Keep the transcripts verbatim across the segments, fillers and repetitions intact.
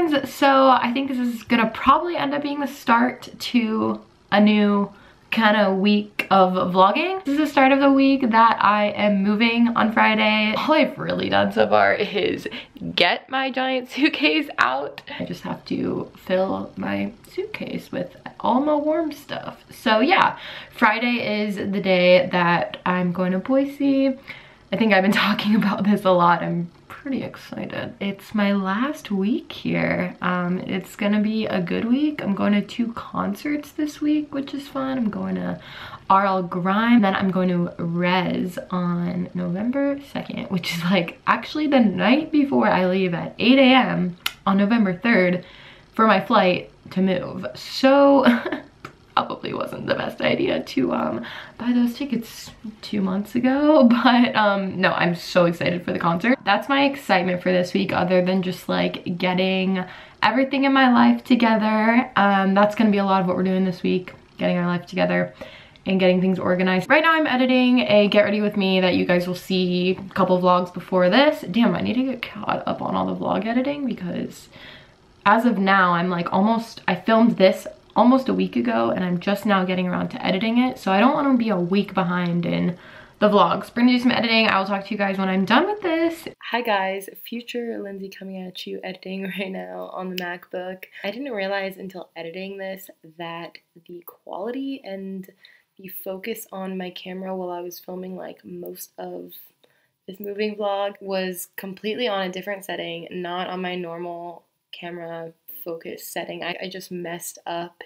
friends, so I think this is gonna probably end up being the start to a new kind of week of vlogging. This is the start of the week that I am moving on Friday. All I've really done so far is get my giant suitcase out. I just have to fill my suitcase with all my warm stuff. So yeah, Friday is the day that I'm going to Boise. I think I've been talking about this a lot. I'm pretty excited. It's my last week here. Um, it's gonna be a good week. I'm going to two concerts this week, which is fun. I'm going to R L Grime, then I'm going to Rez on November second, which is like actually the night before I leave at eight A M on November third for my flight to move. So probably wasn't the best idea to um, buy those tickets two months ago, but um, no, I'm so excited for the concert. That's my excitement for this week, other than just like getting everything in my life together. Um, that's gonna be a lot of what we're doing this week, getting our life together and getting things organized. Right now I'm editing a Get Ready With Me that you guys will see a couple vlogs before this. Damn, I need to get caught up on all the vlog editing because as of now, I'm like almost, I filmed this almost a week ago and I'm just now getting around to editing it, so I don't want to be a week behind in the vlogs. We're gonna do some editing. I will talk to you guys when I'm done with this. Hi guys, future Lindsay coming at you, editing right now on the MacBook. I didn't realize until editing this that the quality and the focus on my camera while I was filming like most of this moving vlog was completely on a different setting, not on my normal camera focus setting. I, I just messed up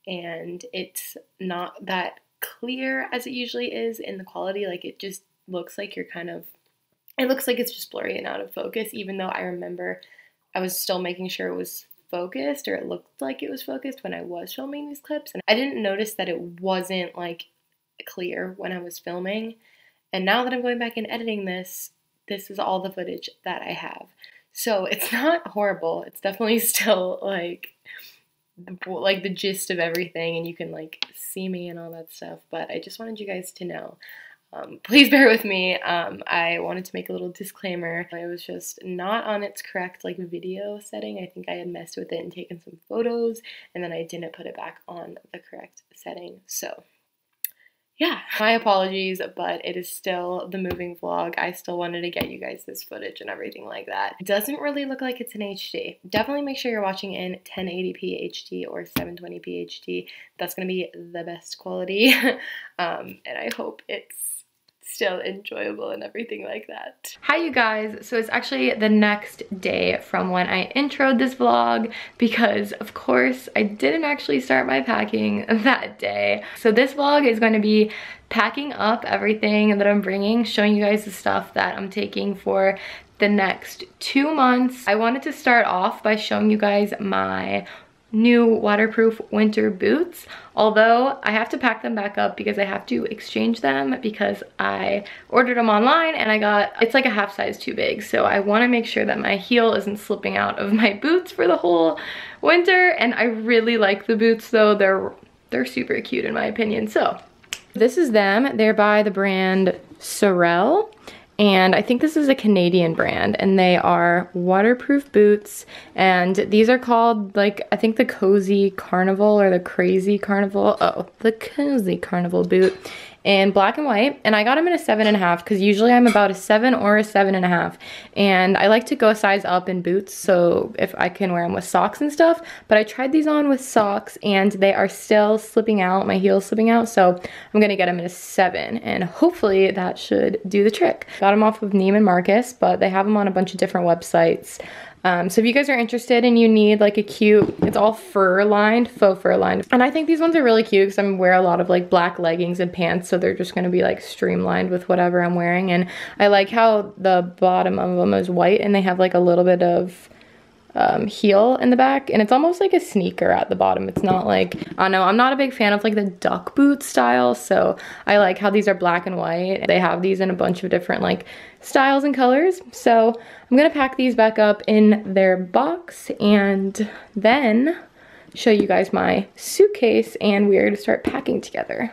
and it's not that clear as it usually is in the quality. Like it just looks like you're kind of, it looks like it's just blurry and out of focus, even though I remember I was still making sure it was focused, or it looked like it was focused when I was filming these clips. And I didn't notice that it wasn't like clear when I was filming. And now that I'm going back and editing this, this is all the footage that I have. So it's not horrible. It's definitely still like, like the gist of everything, and you can like see me and all that stuff. But I just wanted you guys to know. Um, please bear with me. Um, I wanted to make a little disclaimer. It was just not on its correct like video setting. I think I had messed with it and taken some photos, and then I didn't put it back on the correct setting. So yeah, my apologies, but it is still the moving vlog. I still wanted to get you guys this footage and everything like that. It doesn't really look like it's in H D. Definitely make sure you're watching in ten eighty p H D or seven twenty p H D. That's gonna be the best quality. um, and I hope it's still enjoyable and everything like that. Hi you guys, so it's actually the next day from when I introed this vlog, because of course I didn't actually start my packing that day. So this vlog is going to be packing up everything that I'm bringing, showing you guys the stuff that I'm taking for the next two months. I wanted to start off by showing you guys my new waterproof winter boots, although I have to pack them back up because I have to exchange them because I ordered them online and I got, it's like a half size too big, so I want to make sure that my heel isn't slipping out of my boots for the whole winter. And I really like the boots though. They're they're super cute in my opinion. So this is them. They're by the brand Sorel. And I think this is a Canadian brand, and they are waterproof boots, and these are called, like, I think the Cozy Carnival or the Crazy Carnival. Oh, the Cozy Carnival boot in black and white. And I got them in a seven and a half because usually I'm about a seven or a seven and a half. And I like to go a size up in boots, so if I can wear them with socks and stuff. But I tried these on with socks and they are still slipping out, my heel's slipping out. So I'm gonna get them in a seven, and hopefully that should do the trick. Got them off of Neiman Marcus, but they have them on a bunch of different websites. Um, so if you guys are interested and you need like a cute, it's all fur lined, faux fur lined. And I think these ones are really cute because I'm wear a lot of like black leggings and pants, so they're just gonna be like streamlined with whatever I'm wearing. And I like how the bottom of them is white and they have like a little bit of um, heel in the back, and it's almost like a sneaker at the bottom. It's not like, I don't know, I'm not a big fan of like the duck boot style, so I like how these are black and white. They have these in a bunch of different like styles and colors. So I'm gonna pack these back up in their box and then show you guys my suitcase, and we're gonna start packing together.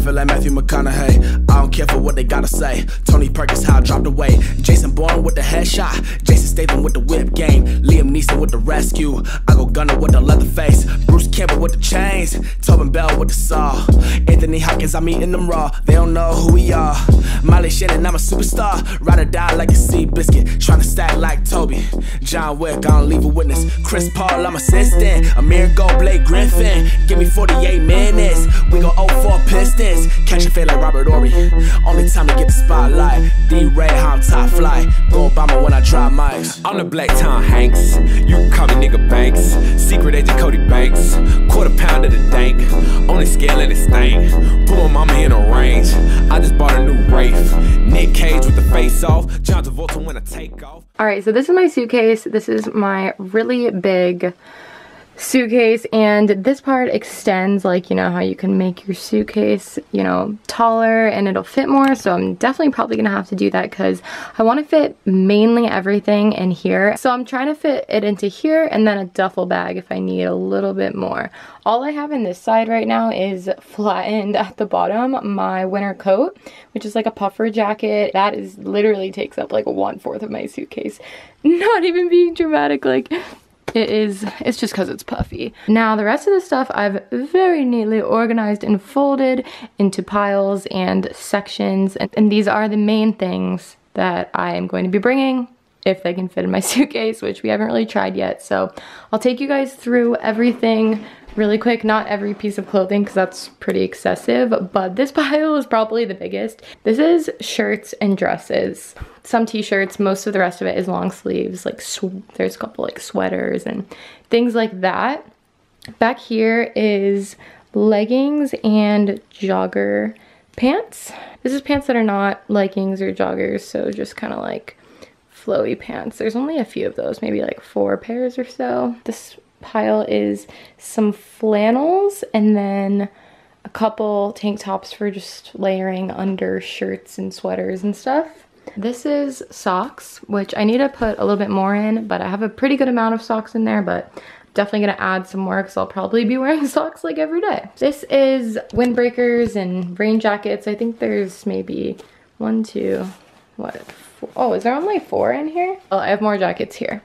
feel like Matthew McConaughey. I don't care for what they gotta say. Tony Perkins, how I dropped away. Jason Bourne with the headshot. Jason Statham with the whip game. Liam Neeson with the rescue. I go Gunner with the leather face. Bruce Campbell with the chains. Tobin Bell with the saw. Anthony Hopkins, I'm eating them raw. They don't know who we are. Miley Shannon, I'm a superstar. Ride or die like a sea biscuit. Tryna stack like Toby. John Wick, I don't leave a witness. Chris Paul, I'm assistant. Amir Gold, Blake Griffin. Give me forty-eight minutes. We go oh four Pistons. Catch a fade like Robert Ory. Only time to get the spotlight. D-Ray, how I'm top flight. Go Obama when I drop mics. I'm the Black Tom Hanks. You can call me nigga Banks. Secret agent Cody Banks. Quarter pound of the dank. Only scale in this thing. Put my mama in a range. I just bought a new Wraith. Nick Cage with the face off. John Travolta when I take off. Alright, so this is my suitcase. This is my really big suitcase, and this part extends, like, you know how you can make your suitcase, you know, taller and it'll fit more. So I'm definitely probably gonna have to do that because I want to fit mainly everything in here. So I'm trying to fit it into here and then a duffel bag if I need a little bit more. All I have in this side right now is flattened at the bottom my winter coat, which is like a puffer jacket. That is literally takes up like one fourth of my suitcase. Not even being dramatic, like it is, it's just because it's puffy. Now the rest of the stuff I've very neatly organized and folded into piles and sections, and, and these are the main things that I am going to be bringing if they can fit in my suitcase, which we haven't really tried yet. So I'll take you guys through everything really quick. Not every piece of clothing because that's pretty excessive, but this pile is probably the biggest. This is shirts and dresses, some t-shirts. Most of the rest of it is long sleeves, like there's a couple like sweaters and things like that. Back here is leggings and jogger pants. This is pants that are not leggings or joggers, so just kind of like flowy pants. There's only a few of those, maybe like four pairs or so. This pile is some flannels and then a couple tank tops for just layering under shirts and sweaters and stuff. This is socks, which I need to put a little bit more in, but I have a pretty good amount of socks in there, but I'm definitely gonna add some more because I'll probably be wearing socks like every day. This is windbreakers and rain jackets. I think there's maybe one, two, what? Four. Oh, is there only four in here? Oh, I have more jackets here.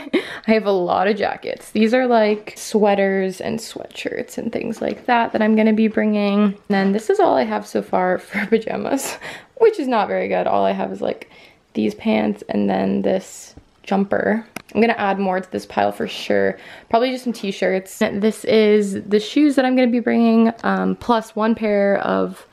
I have a lot of jackets. These are like sweaters and sweatshirts and things like that that I'm gonna be bringing. And then this is all I have so far for pajamas, which is not very good. All I have is like these pants and then this jumper. I'm gonna add more to this pile for sure. Probably just some t-shirts. This is the shoes that I'm gonna be bringing, um, plus one pair of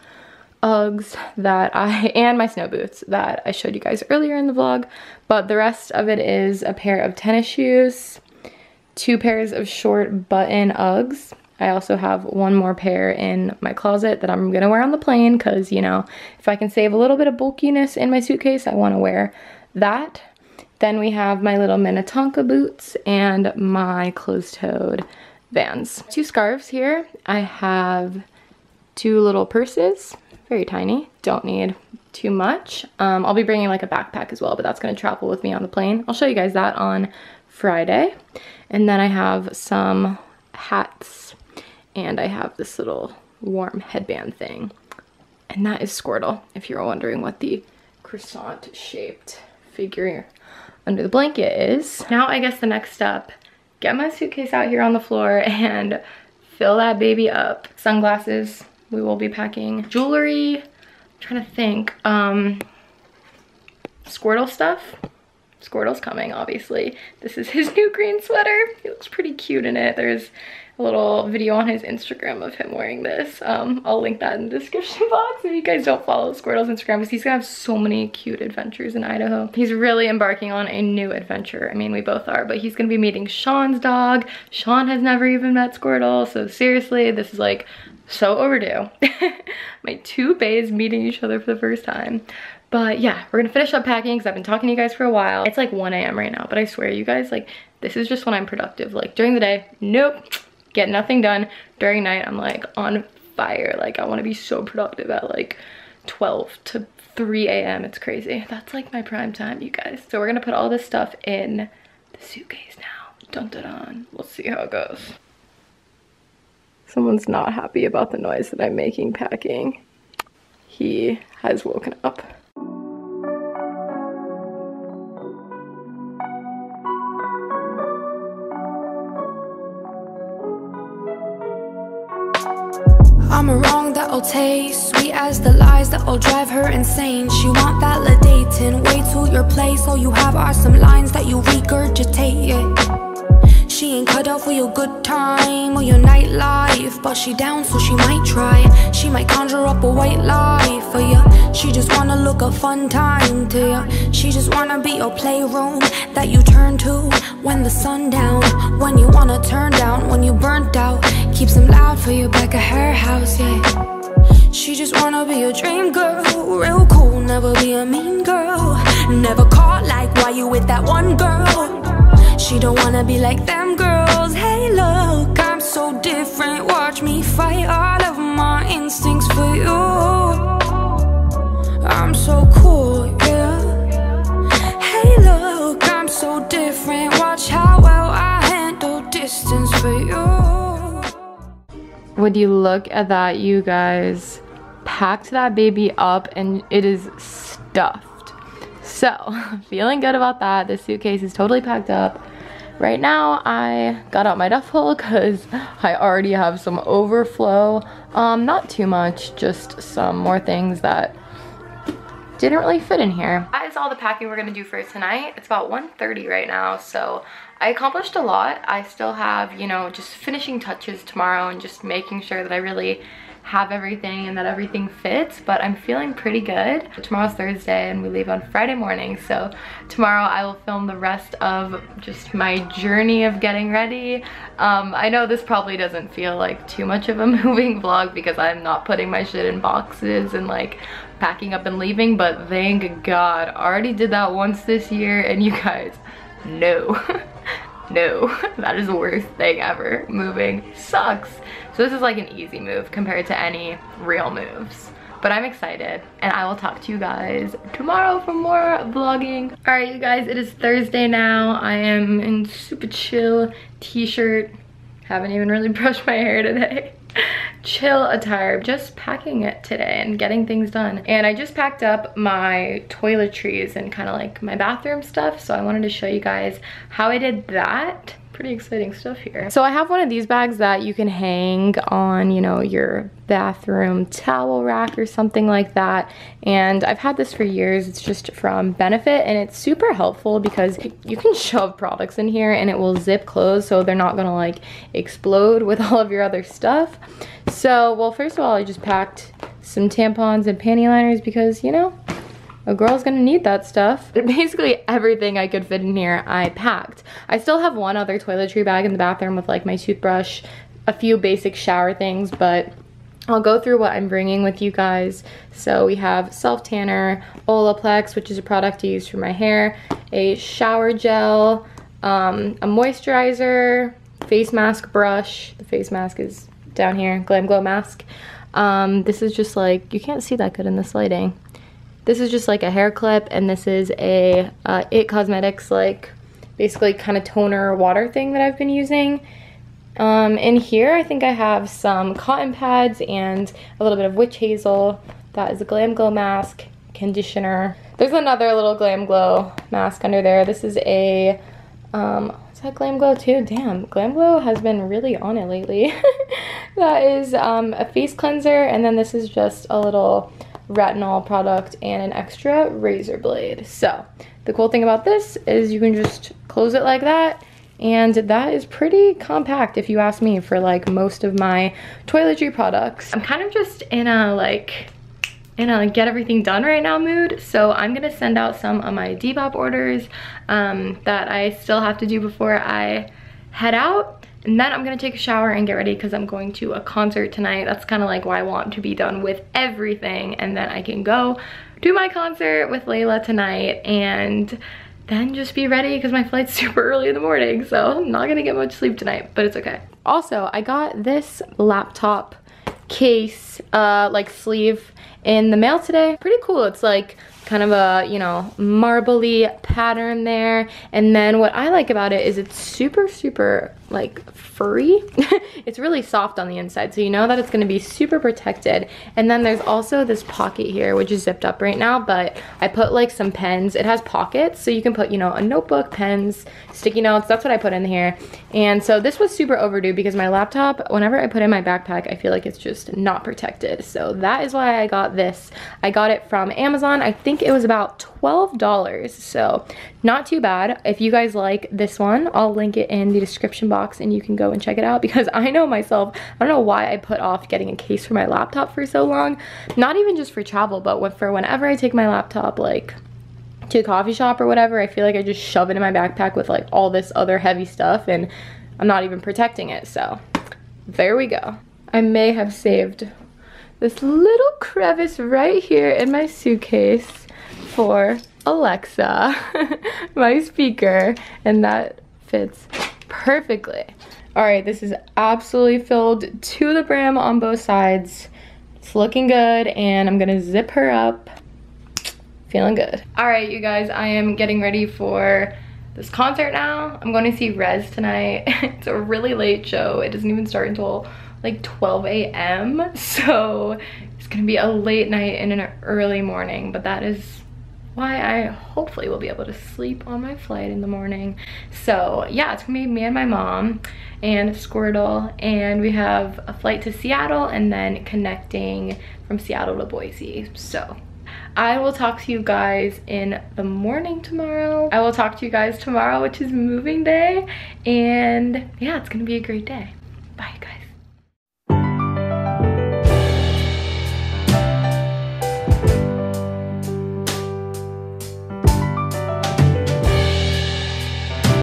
Uggs that I, and my snow boots that I showed you guys earlier in the vlog. But the rest of it is a pair of tennis shoes, two pairs of short button Uggs. I also have one more pair in my closet that I'm gonna wear on the plane because, you know, if I can save a little bit of bulkiness in my suitcase, I wanna wear that. Then we have my little Minnetonka boots and my closed-toed Vans. Two scarves here. I have two little purses. Very tiny, don't need too much. Um, I'll be bringing like a backpack as well, but that's gonna travel with me on the plane. I'll show you guys that on Friday. And then I have some hats and I have this little warm headband thing. And that is Squirtle, if you're wondering what the croissant shaped figure under the blanket is. Now I guess the next step, get my suitcase out here on the floor and fill that baby up. Sunglasses. We will be packing jewelry. I'm trying to think. Um, Squirtle stuff. Squirtle's coming, obviously. This is his new green sweater. He looks pretty cute in it. There's a little video on his Instagram of him wearing this. Um, I'll link that in the description box if you guys don't follow Squirtle's Instagram, because he's gonna have so many cute adventures in Idaho. He's really embarking on a new adventure. I mean, we both are, but he's gonna be meeting Sean's dog. Sean has never even met Squirtle, so seriously, this is like so overdue. My two bays meeting each other for the first time. But yeah, we're gonna finish up packing because I've been talking to you guys for a while. It's like one A M right now, but I swear you guys, like, this is just when I'm productive. Like during the day, nope, get nothing done. During night, I'm like on fire. Like I wanna be so productive at like twelve to three A M It's crazy. That's like my prime time, you guys. So we're gonna put all this stuff in the suitcase now. Dun dun dun. Let's see how it goes. Someone's not happy about the noise that I'm making packing. he has woken up. I'm a wrong that'll taste sweet as the lies that'll drive her insane. She want validating, wait till your place. All you have are some lines that you regurgitate, yeah. She ain't cut out for your good time or your nightlife, but she down so she might try. She might conjure up a white lie for ya. She just wanna look a fun time to ya. She just wanna be your playroom that you turn to when the sun down, when you wanna turn down, when you burnt out. Keeps them loud for you back at her house, yeah. She just wanna be a dream girl, real cool, never be a mean girl. Never caught like why you with that one girl. She don't wanna be like them girls. Hey look, I'm so different, watch me fight all of my instincts for you. I'm so cool, yeah. Hey look, I'm so different, watch how well I handle distance for you. Would you look at that, you guys? Packed that baby up and it is stuffed. So, feeling good about that. This suitcase is totally packed up. Right now, I got out my duffel because I already have some overflow. Um, not too much, just some more things that didn't really fit in here. That is all the packing we're gonna do for tonight. It's about one thirty right now, so I accomplished a lot. I still have, you know, just finishing touches tomorrow and just making sure that I really have everything and that everything fits, but I'm feeling pretty good. Tomorrow's Thursday and we leave on Friday morning, so tomorrow I will film the rest of just my journey of getting ready. Um, I know this probably doesn't feel like too much of a moving vlog because I'm not putting my shit in boxes and like packing up and leaving, but thank God, I already did that once this year and you guys, no. No, that is the worst thing ever. Moving sucks. So this is like an easy move compared to any real moves. But I'm excited and I will talk to you guys tomorrow for more vlogging. All right, you guys, it is Thursday now. I am in super chill t-shirt. Haven't even really brushed my hair today. Chill attire, just packing it today and getting things done. And I just packed up my toiletries and kind of like my bathroom stuff, so I wanted to show you guys how I did that. Pretty exciting stuff here. So I have one of these bags that you can hang on, you know, your bathroom towel rack or something like that. And I've had this for years. It's just from Benefit and it's super helpful because you can shove products in here and it will zip close so they're not gonna like explode with all of your other stuff. So, well, first of all, I just packed some tampons and panty liners because, you know, a girl's gonna need that stuff. Basically everything I could fit in here, I packed. I still have one other toiletry bag in the bathroom with like my toothbrush, a few basic shower things, but I'll go through what I'm bringing with you guys. So we have self tanner, Olaplex, which is a product I use for my hair, a shower gel, um, a moisturizer, face mask brush. The face mask is down here, Glam Glow mask. Um, this is just like, you can't see that good in this lighting. This is just like a hair clip, and this is a uh, It Cosmetics like basically kind of toner water thing that I've been using. Um, in here I think I have some cotton pads and a little bit of witch hazel. That is a Glam Glow mask, conditioner. There's another little Glam Glow mask under there. This is a, um, is that Glam Glow too? Damn, Glam Glow has been really on it lately. That is um, a face cleanser, and then this is just a little retinol product and an extra razor blade. So the cool thing about this is you can just close it like that, and that is pretty compact if you ask me for like most of my toiletry products. I'm kind of just in a like in a like, get everything done right now mood, so I'm gonna send out some of my Depop orders um, that I still have to do before I head out. And then I'm gonna take a shower and get ready because I'm going to a concert tonight. That's kind of like why I want to be done with everything, and then I can go to my concert with Layla tonight and then just be ready because my flight's super early in the morning, so I'm not gonna get much sleep tonight, but it's okay. Also, I got this laptop case, uh, like sleeve in the mail today. Pretty cool. It's like kind of a, you know, marbly pattern there. And then what I like about it is it's super, super like furry. It's really soft on the inside, so you know that it's gonna be super protected. And then there's also this pocket here, which is zipped up right now, but I put like some pens. It has pockets, so you can put, you know, a notebook, pens, sticky notes. That's what I put in here. And so this was super overdue because my laptop, whenever I put it in my backpack, I feel like it's just not protected. So that is why I got this. I got it from Amazon. I think it was about twelve dollars, so not too bad. If you guys like this one, I'll link it in the description box and you can go and check it out, because I know myself, I don't know why I put off getting a case for my laptop for so long. Not even just for travel, but for whenever I take my laptop like to a coffee shop or whatever, I feel like I just shove it in my backpack with like all this other heavy stuff and I'm not even protecting it. So there we go. I may have saved this little crevice right here in my suitcase for Alexa, my speaker, and that fits perfectly. All right, this is absolutely filled to the brim on both sides. It's looking good, and I'm gonna zip her up. Feeling good. All right, you guys, I am getting ready for this concert now. I'm going to see Rez tonight. It's a really late show. It doesn't even start until like twelve A M So it's gonna be a late night and an early morning, but that is why I hopefully will be able to sleep on my flight in the morning. So yeah, it's gonna be me and my mom and Squirtle, and we have a flight to Seattle and then connecting from Seattle to Boise. So I will talk to you guys in the morning tomorrow. I will talk to you guys tomorrow, which is moving day, and yeah, it's gonna be a great day. Bye, guys.